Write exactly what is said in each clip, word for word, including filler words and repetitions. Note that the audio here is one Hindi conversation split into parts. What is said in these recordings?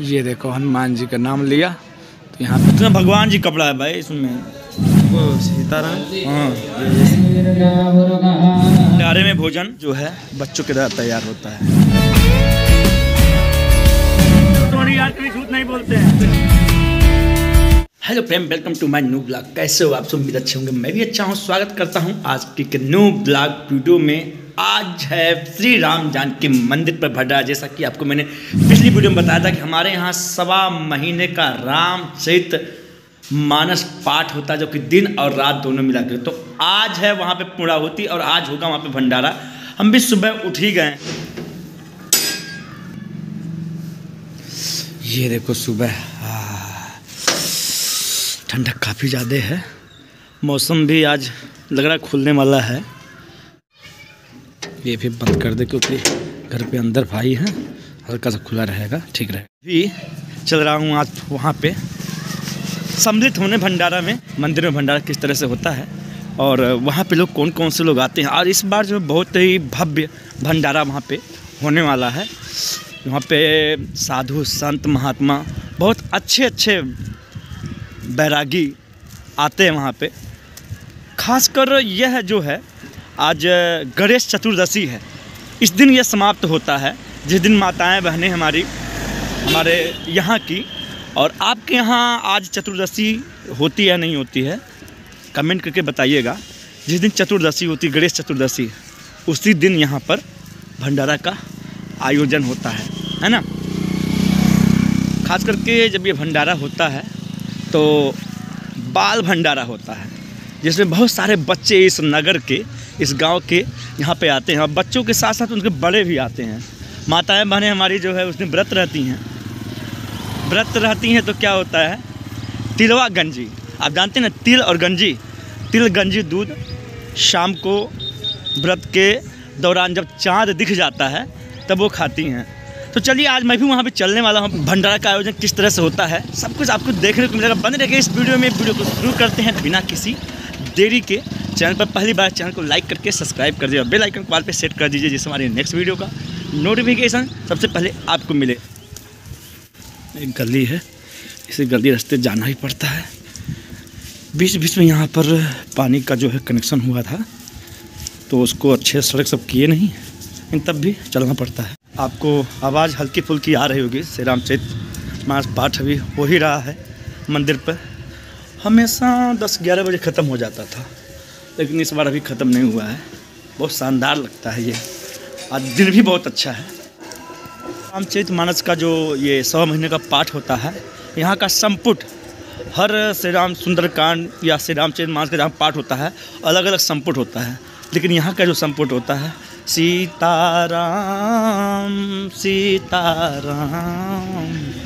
ये देखो हनुमान जी का नाम लिया तो यहाँ पे तो भगवान जी कपड़ा है भाई इसमें। वो सीताराम। हाँ, भंडारे में भोजन जो है बच्चों के द्वारा तैयार होता है। तो यार कभी झूठ नहीं बोलते हैं। Hello friend, welcome to my new blog. कैसे हो आप सब? उम्मीद अच्छे होंगे, मैं भी अच्छा हूँ। स्वागत करता हूँ आज के न्यू ब्लॉग वीडियो में। आज है श्री राम जानकी मंदिर पर भंडारा। जैसा कि आपको मैंने पिछली वीडियो में बताया था कि हमारे यहाँ सवा महीने का रामचरित मानस पाठ होता है, जो कि दिन और रात दोनों मिला कर। तो आज है वहाँ पे पूर्णाहुति और आज होगा वहाँ पे भंडारा। हम भी सुबह उठ ही गए। ये देखो सुबह ठंडक काफ़ी ज़्यादा है, मौसम भी आज लग रहा है खुलने वाला है। ये भी बंद कर दे क्योंकि घर पे अंदर भाई हैं, हल्का सा खुला रहेगा, ठीक रहेगा। भी चल रहा हूँ आज वहाँ पे सम्मिलित होने भंडारा में। मंदिर में भंडारा किस तरह से होता है और वहाँ पे लोग कौन कौन से लोग आते हैं। और इस बार जो बहुत ही भव्य भंडारा वहाँ पे होने वाला है। वहाँ पे साधु संत महात्मा बहुत अच्छे अच्छे बैरागी आते हैं वहाँ पे। खासकर यह जो है आज गणेश चतुर्दशी है। इस दिन यह समाप्त होता है, जिस दिन माताएं बहनें हमारी हमारे यहाँ की। और आपके यहाँ आज चतुर्दशी होती है नहीं होती है, कमेंट करके बताइएगा। जिस दिन चतुर्दशी होती है, गणेश चतुर्दशी, उसी दिन यहाँ पर भंडारा का आयोजन होता है, है ना। खास करके जब ये भंडारा होता है तो बाल भंडारा होता है, जिसमें बहुत सारे बच्चे इस नगर के, इस गांव के यहाँ पे आते हैं। और बच्चों के साथ साथ उनके बड़े भी आते हैं। माताएं बहनें हमारी जो है उस दिन व्रत रहती हैं। व्रत रहती हैं तो क्या होता है, तिलवा गंजी, आप जानते हैं ना, तिल और गंजी। तिल गंजी दूध शाम को व्रत के दौरान जब चाँद दिख जाता है तब वो खाती हैं। तो चलिए आज मैं भी वहाँ पे चलने वाला हूँ। भंडारा का आयोजन किस तरह से होता है सब कुछ आपको देखने को मिलेगा। बने रहिए इस वीडियो में। वीडियो को शुरू करते हैं बिना किसी देरी के। चैनल पर पहली बार चैनल को लाइक करके सब्सक्राइब कर दीजिए, बेल आइकन को ऑल पे सेट कर दीजिए, जिससे हमारी नेक्स्ट वीडियो का नोटिफिकेशन सबसे पहले आपको मिले। एक गली है, इसी गली रास्ते जाना ही पड़ता है। बीच बीच में यहाँ पर पानी का जो है कनेक्शन हुआ था, तो उसको अच्छे सड़क सब किए नहीं, इन तब भी चलना पड़ता है। आपको आवाज़ हल्की फुल्की आ रही होगी। श्री रामचरित मानस पाठ अभी हो ही रहा है मंदिर पर। हमेशा दस ग्यारह बजे ख़त्म हो जाता था, लेकिन इस बार अभी ख़त्म नहीं हुआ है। बहुत शानदार लगता है ये, आज दिन भी बहुत अच्छा है। रामचरित मानस का जो ये सौ महीने का पाठ होता है, यहाँ का संपुट, हर श्री राम सुंदरकांड या श्री रामचरित मानस का जहाँ पाठ होता है अलग अलग संपुट होता है, लेकिन यहाँ का जो संपुट होता है सीताराम सीताराम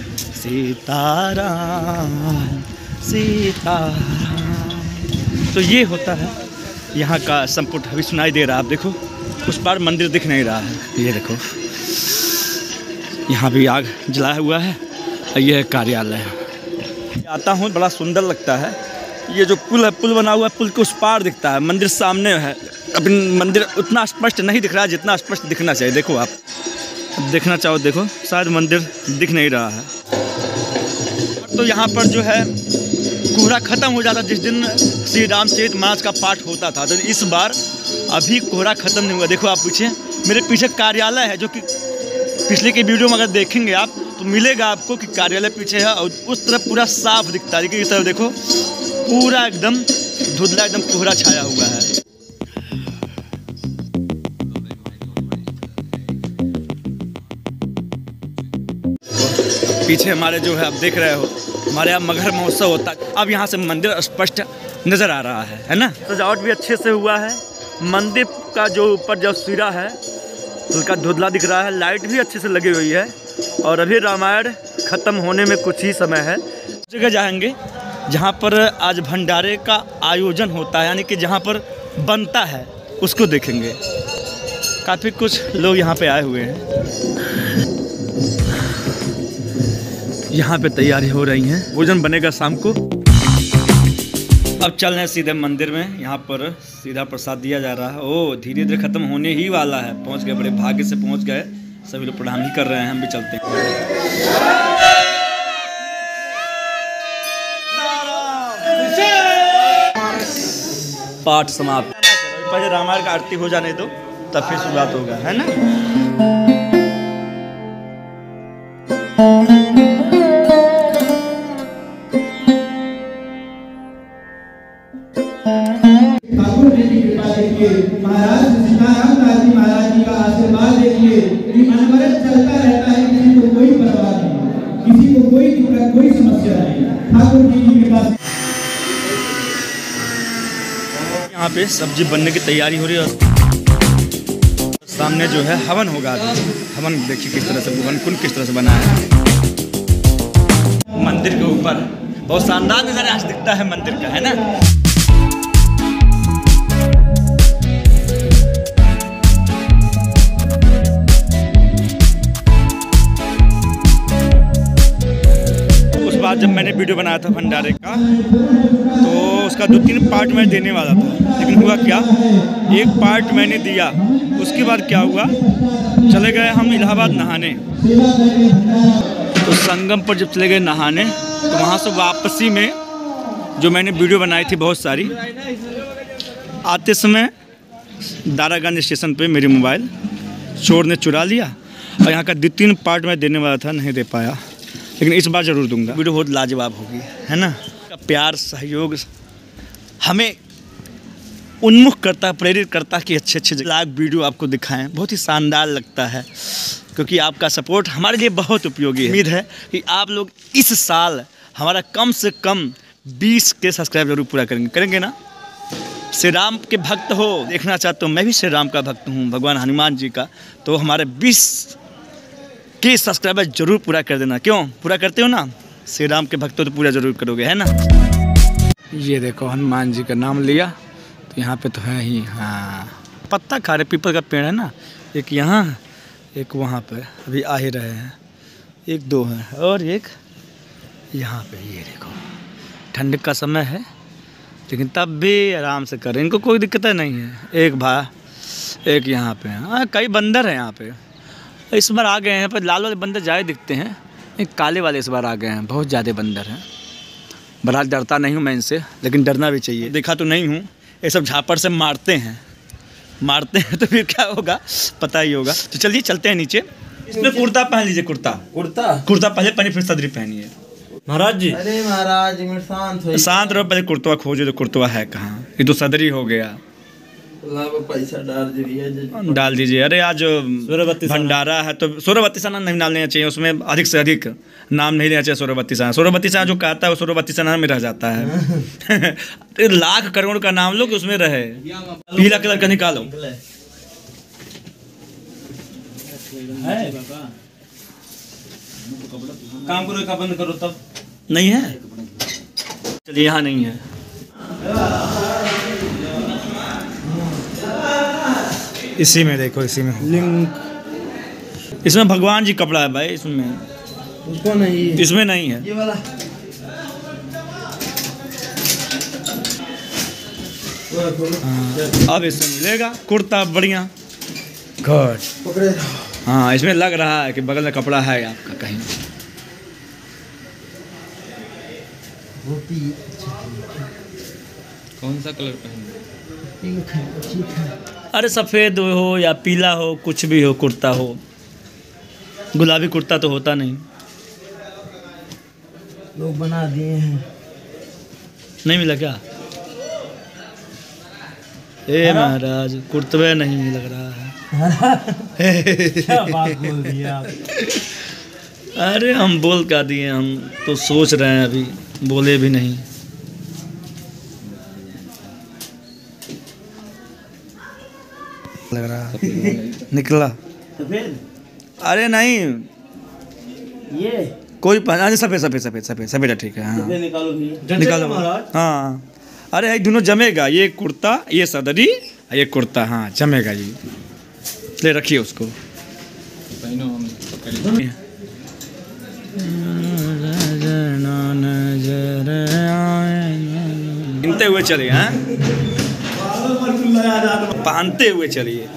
सीताराम सीताराम, तो ये होता है यहाँ का संपुट। अभी सुनाई दे रहा है, आप देखो उस पार मंदिर दिख नहीं रहा है। ये देखो यहाँ भी आग जलाया हुआ है और यह है कार्यालय। आता हूँ, बड़ा सुंदर लगता है। ये जो पुल है, पुल बना हुआ है, पुल के उस पार दिखता है, मंदिर सामने है। अभी मंदिर उतना स्पष्ट नहीं दिख रहा है जितना स्पष्ट दिखना चाहिए। देखो आप देखना चाहो देखो, शायद मंदिर दिख नहीं रहा है। तो यहाँ पर जो है कोहरा ख़त्म हो जाता जिस दिन श्री रामचरित मानस का पाठ होता था, तो इस बार अभी कोहरा ख़त्म नहीं हुआ। देखो आप पीछे, मेरे पीछे कार्यालय है, जो कि पिछले के वीडियो में अगर देखेंगे आप तो मिलेगा आपको कि कार्यालय पीछे है और उस तरफ पूरा साफ दिखता है। लेकिन इस तरफ देखो पूरा एकदम धुंधला, एकदम कोहरा छाया हुआ है। पीछे हमारे जो है आप देख रहे हो, हमारे यहाँ मगहर महोत्सव होता है। अब यहाँ से मंदिर स्पष्ट नज़र आ रहा है, है ना। सजावट भी अच्छे से हुआ है। मंदिर का जो ऊपर जो सिरा है हल्का धुंधला दिख रहा है। लाइट भी अच्छे से लगी हुई है। और अभी रामायण ख़त्म होने में कुछ ही समय है। जगह जाएंगे जहाँ पर आज भंडारे का आयोजन होता है, यानी कि जहाँ पर बनता है, उसको देखेंगे। काफ़ी कुछ लोग यहाँ पे आए हुए हैं। यहाँ पे तैयारी हो रही है, भोजन बनेगा शाम को। अब चल रहे हैं सीधे मंदिर में। यहाँ पर सीधा प्रसाद दिया जा रहा है। ओ धीरे धीरे ख़त्म होने ही वाला है। पहुँच गए, बड़े भाग्य से पहुँच गए। सभी लोग प्रणाम ही कर रहे हैं, हम भी चलते हैं। पाठ समाप्त। पहले रामायण का आरती हो जाने दो, तब फिर शुरुआत होगा, है ना। ठाकुर जी की कृपा देखिए, महाराज सीताराम दास जी महाराज जी का आशीर्वाद देखिए कि अनवरत चलता रहता है, किसी को कोई परवाह नहीं, किसी को कोई दिक्कत कोई समस्या नहीं, ठाकुर जी की कृपा। यहाँ पे सब्जी बनने की तैयारी हो रही है और सामने जो है हवन होगा। हवन देखिए किस तरह से, हवन कुंड किस तरह से बना है। मंदिर के ऊपर बहुत शानदार नज़ारा आज दिखता है मंदिर का, है ना। बाद जब मैंने वीडियो बनाया था भंडारे का, तो उसका दो तीन पार्ट मैं देने वाला था, लेकिन हुआ क्या, एक पार्ट मैंने दिया, उसके बाद क्या हुआ, चले गए हम इलाहाबाद नहाने। तो संगम पर जब चले गए नहाने, तो वहाँ से वापसी में जो मैंने वीडियो बनाई थी बहुत सारी, आते समय दारागंज स्टेशन पे मेरी मोबाइल चोर ने चुरा लिया और यहाँ का दो तीन पार्ट मैं देने वाला था, नहीं दे पाया, लेकिन इस बार ज़रूर दूंगा। वीडियो बहुत लाजवाब होगी, है ना। प्यार सहयोग हमें उन्मुख करता है, प्रेरित करता है कि अच्छे अच्छे लाइव वीडियो आपको दिखाएं। बहुत ही शानदार लगता है, क्योंकि आपका सपोर्ट हमारे लिए बहुत उपयोगी है। उम्मीद है कि आप लोग इस साल हमारा कम से कम बीस के सब्सक्राइब जरूर पूरा करेंगे करेंगे ना। श्री राम के भक्त हो, देखना चाहते हो, मैं भी श्री राम का भक्त हूँ, भगवान हनुमान जी का, तो हमारे बीस के सब्सक्राइबर जरूर पूरा कर देना। क्यों पूरा करते हो ना, श्री राम के भक्तों तो पूरा जरूर करोगे, है ना। ये देखो हनुमान जी का नाम लिया, तो यहाँ पे तो है ही, हाँ पत्ता खा रहे, पीपल का पेड़ है ना, एक यहाँ एक वहाँ पे, अभी आ ही रहे हैं, एक दो है और एक यहाँ पे। ये देखो ठंड का समय है, लेकिन तब भी आराम से करें, इनको कोई दिक्कत नहीं है। एक भाई एक यहाँ पे, हाँ कई बंदर हैं यहाँ पे, इस बार आ गए हैं, पर लाल वाले बंदर ज़्यादा दिखते हैं, एक काले वाले इस बार आ गए हैं, बहुत ज़्यादा बंदर हैं। बहरहाल डरता नहीं हूँ मैं इनसे, लेकिन डरना भी चाहिए। देखा तो नहीं हूँ, ये सब झापड़ से मारते हैं मारते हैं तो फिर क्या होगा पता ही होगा। तो चलिए चलते हैं नीचे। इसमें कुर्ता पहन लीजिए, कुर्ता कुर्ता कुर्ता पहले पहले फिर सदरी पहनिए महाराज जी। अरे महाराज शांत हो, शांत रहो, पहले कुर्तवा खोजो, तो कुर्तवा है कहाँ, ये तो सदरी हो गया। पैसा डाल दीजिए डाल दीजिए। अरे आज भंडारा है तो सोरबत्ती साना नहीं डाल लेना चाहिए, उसमें अधिक से अधिक नाम नहीं लेना चाहिए। सोरबत्ती साना सोरबत्ती साना जो कहता है वो सोरबत्ती साना में रह जाता है। तो लाख करोड़ का नाम लो कि उसमें रहे। पीला कलर का निकालो, काम करो का बंद करो, तब नहीं है। चलिए यहाँ नहीं है, इसी में देखो, इसी में लिंक, इसमें भगवान जी कपड़ा है भाई, इसमें उसको नहीं, इसमें नहीं है। ये वाला हाँ, अब इसमें मिलेगा कुर्ता बढ़िया गुड। हाँ इसमें लग रहा है कि बगल में कपड़ा है आपका कहीं। कौन सा कलर पहनना? अरे सफ़ेद हो या पीला हो, कुछ भी हो, कुर्ता हो। गुलाबी कुर्ता तो होता नहीं, लोग बना दिए हैं। नहीं मिला क्या? ए महाराज कुर्तवे नहीं लग रहा है। क्या बात बोल दी आप? अरे हम बोल क्या दिए, हम तो सोच रहे हैं, अभी बोले भी नहीं। लग रहा निकला। अरे नहीं ये कोई पहना, सफ़ेद सफ़ेद सफ़ेद सफ़ेद सफ़ेद है, ठीक है। हाँ निकालो भैया, निकालो हाँ। अरे ये दोनों जमेगा, ये कुर्ता ये सदरी ये कुर्ता, हाँ जमेगा जी। ले रखिए उसको, गिनते हुए चलिए, हाँ पहनते हुए चलिए।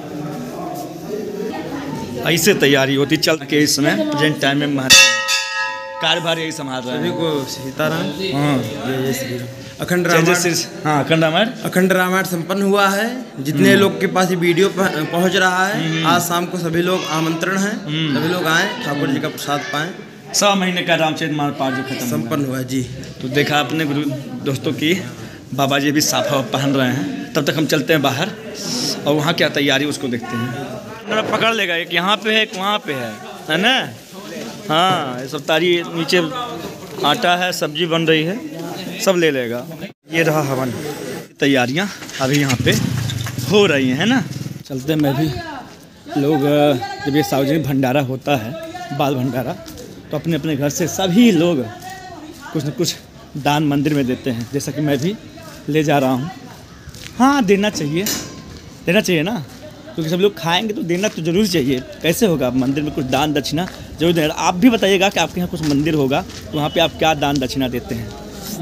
ऐसे तैयारी होती चल के। इस समय प्रेजेंट टाइम में कार्यभार यही संभाल रहे हैं। को सीताराम हाँ अखंड जय जय रामायण श्री हाँ अखंड रामायण अखंड रामायण संपन्न हुआ है। जितने लोग के पास ये वीडियो पह- पहुंच रहा है, आज शाम को सभी लोग आमंत्रण है, सभी लोग आए, ठाकुर जी का प्रसाद पाएं। सौ महीने का रामचरितमानस पाठ जो खत्म संपन्न हुआ जी। तो देखा अपने गुरु दोस्तों की बाबा जी भी साफा पहन रहे हैं। तब तक हम चलते हैं बाहर और वहाँ क्या तैयारी उसको देखते हैं। पकड़ लेगा, एक यहाँ पे है, एक वहाँ पे है, है ना। हाँ, ये सब तारी नीचे आटा है, सब्जी बन रही है, सब ले लेगा। ये रहा हवन, तैयारियाँ अभी यहाँ पे हो रही हैं, है ना। चलते हैं। मैं भी लोग जब ये सार्वजनिक भंडारा होता है, बाल भंडारा, तो अपने अपने घर से सभी लोग कुछ न कुछ दान मंदिर में देते हैं, जैसा कि मैं भी ले जा रहा हूँ। हाँ, देना चाहिए, देना चाहिए ना, क्योंकि सब लोग खाएंगे तो देना तो जरूर चाहिए। कैसे होगा, मंदिर में कुछ दान दक्षिणा जरूर देना। आप भी बताइएगा कि आपके यहाँ कुछ मंदिर होगा तो वहाँ पे आप क्या दान दक्षिणा देते हैं।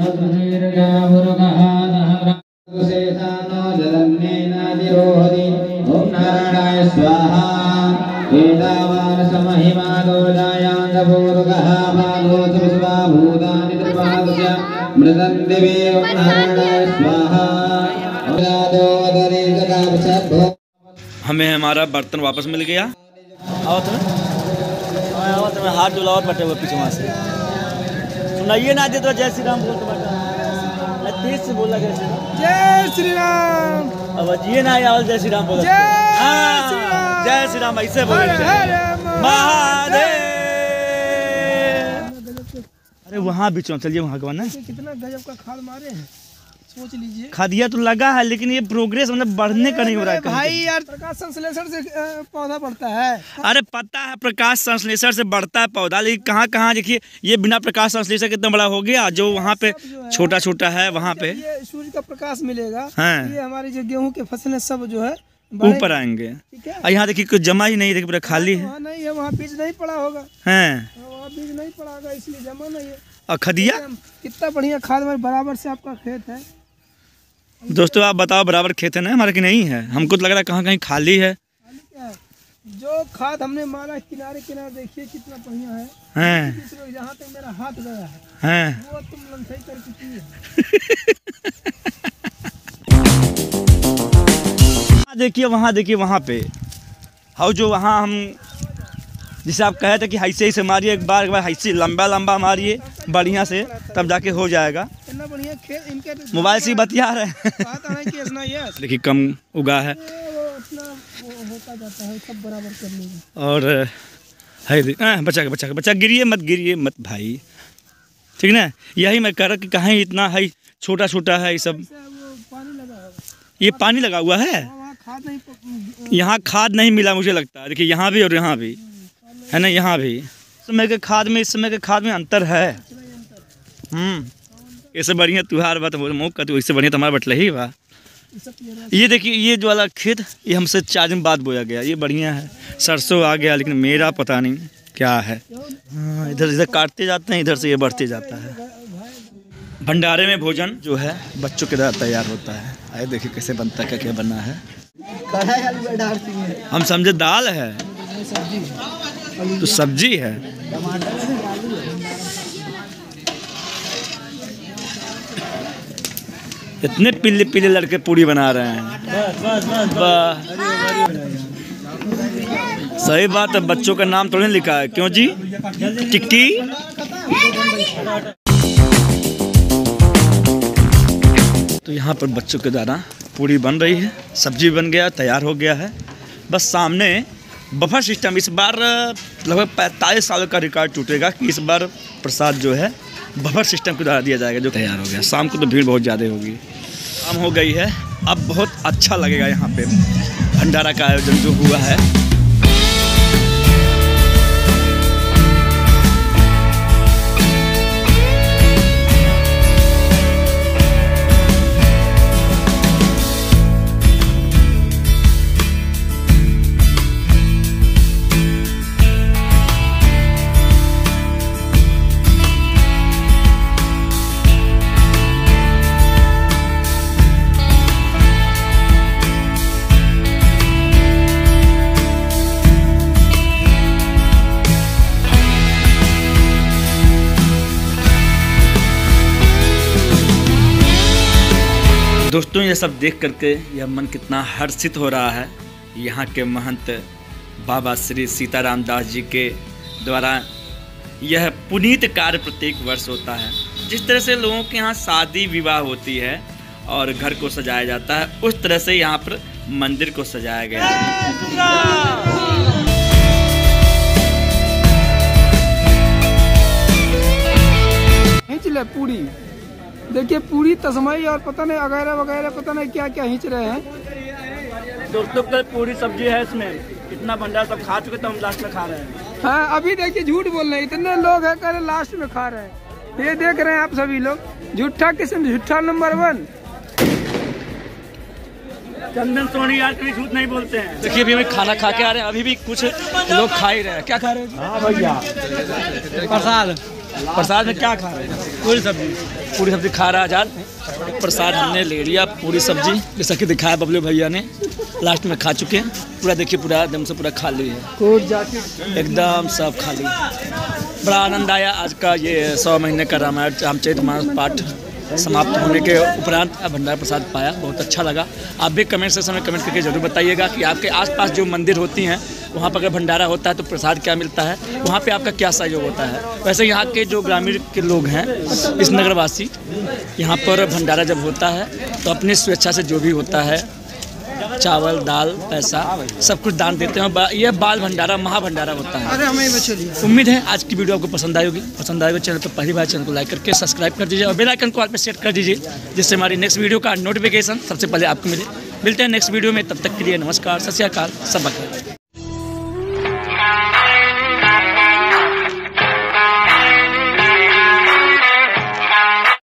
हमें हमारा बर्तन वापस मिल गया। आओ तुम्हें आओ तुम्हें हाथ डुलाओ बटे हुए पीछे वहाँ से सुनाइए ना दे तो जय श्री राम बोल तो बेटा तेज से बोला जय श्री राम जय श्री राम। अब ये ना आओ जय श्री राम बोला जय श्री राम ऐसे बोले महादेव। अरे वहाँ बीच में चलिए, वहाँ का ना कितना गजब का खाद मारे हैं, सोच लीजिए। खादिया तो लगा है लेकिन ये प्रोग्रेस मतलब बढ़ने का नहीं हो रहा है भाई यार, प्रकाश संश्लेषण से पौधा बढ़ता है। अरे पता है प्रकाश संश्लेषण से बढ़ता है पौधा, लेकिन कहाँ कहाँ देखिए ये बिना प्रकाश संश्लेषण कितना बड़ा हो गया। जो वहाँ पे छोटा छोटा है वहाँ पे ये सूर्य का प्रकाश मिलेगा, हाँ। ये हमारी जो गेहूं के फसलें सब जो है ऊपर आएंगे। और यहाँ देखिए कुछ जमा ही नहीं, देखिए पूरा खाली है। वहाँ नहीं है, वहाँ बीज नहीं पड़ा होगा, हैं वहाँ बीज नहीं पड़ा होगा, इसलिए जमा नहीं है। और खदिया कितना बढ़िया खाद में बराबर से आपका खेत है। दोस्तों आप बताओ, बराबर खेत है ना हमारा कि नहीं है? हमको तो लग रहा है कहाँ कहीं खाली है। खाली क्या है? जो खाद हमने मारा किनारे किनारे देखिए कितना बढ़िया है, हैं जहाँ तक मेरा हाथ गया है हैं वो तुम लंथई करके किए। देखिए वहाँ देखिए वहाँ पे हाउ जो वहाँ हम जिसे आप कहे थे कि ऐसे ही से मारिए, एक बार एक बार ऐसे लंबा लंबा मारिए बढ़िया से, तब जाके हो जाएगा। इतना बढ़िया खेत इनके मोबाइल से ही बतिया रहे हैं। बात है कि इसना ये देखिए कम उगा है वो अपना वो होता जाता है, सब बराबर कर लेगा। और है बच्चा का बच्चा का बच्चा गिरिए मत गिरिए मत भाई, ठीक ना। यही मैं कह रहा कि कहीं इतना है छोटा छोटा है ये सब। वो पानी लगा होगा, ये पानी लगा हुआ है, वहाँ खाद नहीं प- यहाँ खाद नहीं मिला मुझे लगता है। देखिए यहाँ भी और यहाँ भी है ना, यहाँ भी। इस समय के खाद में इस समय के खाद में अंतर है। हम्म इससे बढ़िया तुहार बात मौका तो इससे बढ़िया तुम्हारा बटला ही बा। ये देखिए ये जो वाला खेत ये हमसे चार दिन बाद बोया गया, ये बढ़िया है, सरसों आ गया, लेकिन मेरा पता नहीं क्या है। हाँ, इधर इधर काटते जाते हैं, इधर से ये बढ़ते जाता है। भंडारे में भोजन जो है बच्चों के द्वारा तैयार होता है। आए देखिए कैसे बनता है, क्या क्या बना है। हम समझे दाल है तो सब्जी है। इतने पीले पीले लड़के पूरी बना रहे हैं। वाह, सही बात है, बच्चों का नाम थोड़ी लिखा है। क्यों जी टिक्की। तो यहाँ पर बच्चों के द्वारा पूरी बन रही है, सब्जी बन गया, तैयार हो गया है। बस सामने बफर सिस्टम, इस बार लगभग पैंतालीस साल का रिकॉर्ड टूटेगा कि इस बार प्रसाद जो है बफर सिस्टम के द्वारा दिया जाएगा, जो तैयार हो गया। शाम को तो भीड़ बहुत ज़्यादा होगी, शाम हो गई है, अब बहुत अच्छा लगेगा यहाँ पे भंडारा का आयोजन जो हुआ है। दोस्तों ये सब देख करके यह मन कितना हर्षित हो रहा है। यहाँ के महंत बाबा श्री सीताराम दास जी के द्वारा यह पुनीत कार्य प्रत्येक वर्ष होता है। जिस तरह से लोगों के यहाँ शादी विवाह होती है और घर को सजाया जाता है, उस तरह से यहाँ पर मंदिर को सजाया गया है। पूरी देखिए, पूरी तस्मई और पता नहीं वगैरह वगैरह पता नहीं क्या क्या खींच रहे हैं। दोस्तों कल पूरी सब्जी है इसमें, इतना भंडार सब खा चुके तो हम लास्ट में खा रहे हैं। हाँ अभी देखिए झूठ बोल रहे हैं, इतने लोग हैं करे लास्ट में खा रहे हैं। ये देख रहे हैं आप सभी लोग, झूठा किस्म, झूठा नंबर वन। चंदन सोनी यार कभी झूठ नहीं बोलते हैं। देखिए अभी हमें खाना खा के आ रहे हैं, अभी भी कुछ लोग खा ही रहे हैं। क्या खा रहे हैं? हाँ भैया प्रसाद। प्रसाद में क्या खा रहे हैं? पूरी सब्जी। पूरी सब्जी खा रहा है आजाद। प्रसाद हमने ले लिया, पूरी सब्जी जैसा कि दिखाया बबलू भैया ने, लास्ट में खा चुके हैं। पूरा देखिए पूरा एकदम से पूरा खाली है, एकदम सब खाली। बड़ा आनंद आया आज का ये सौ महीने का रामायण रामचरितमानस पाठ समाप्त होने के उपरांत भंडारा प्रसाद पाया, बहुत अच्छा लगा। आप भी कमेंट सेक्शन में कमेंट करके जरूर बताइएगा कि आपके आसपास जो मंदिर होती हैं वहाँ पर अगर भंडारा होता है तो प्रसाद क्या मिलता है, वहाँ पे आपका क्या सहयोग होता है। वैसे यहाँ के जो ग्रामीण के लोग हैं, इस नगरवासी, यहाँ पर भंडारा जब होता है तो अपनी स्वेच्छा से जो भी होता है, चावल दाल पैसा सब कुछ दान देते हैं। यह बाल भंडारा महा भंडारा होता है। अरे हमें बचलिए। उम्मीद है आज की वीडियो आपको पसंद आई होगी। पसंद आएगा चैनल पर पहली बार चैनल को लाइक करके सब्सक्राइब कर दीजिए और बेल आइकन को ऑल पे सेट कर दीजिए, जिससे हमारी नेक्स्ट वीडियो का नोटिफिकेशन सबसे पहले आपको मिले। मिलते हैं नेक्स्ट वीडियो में, तब तक के लिए नमस्कार, सत श्री अकाल, सब बखैर।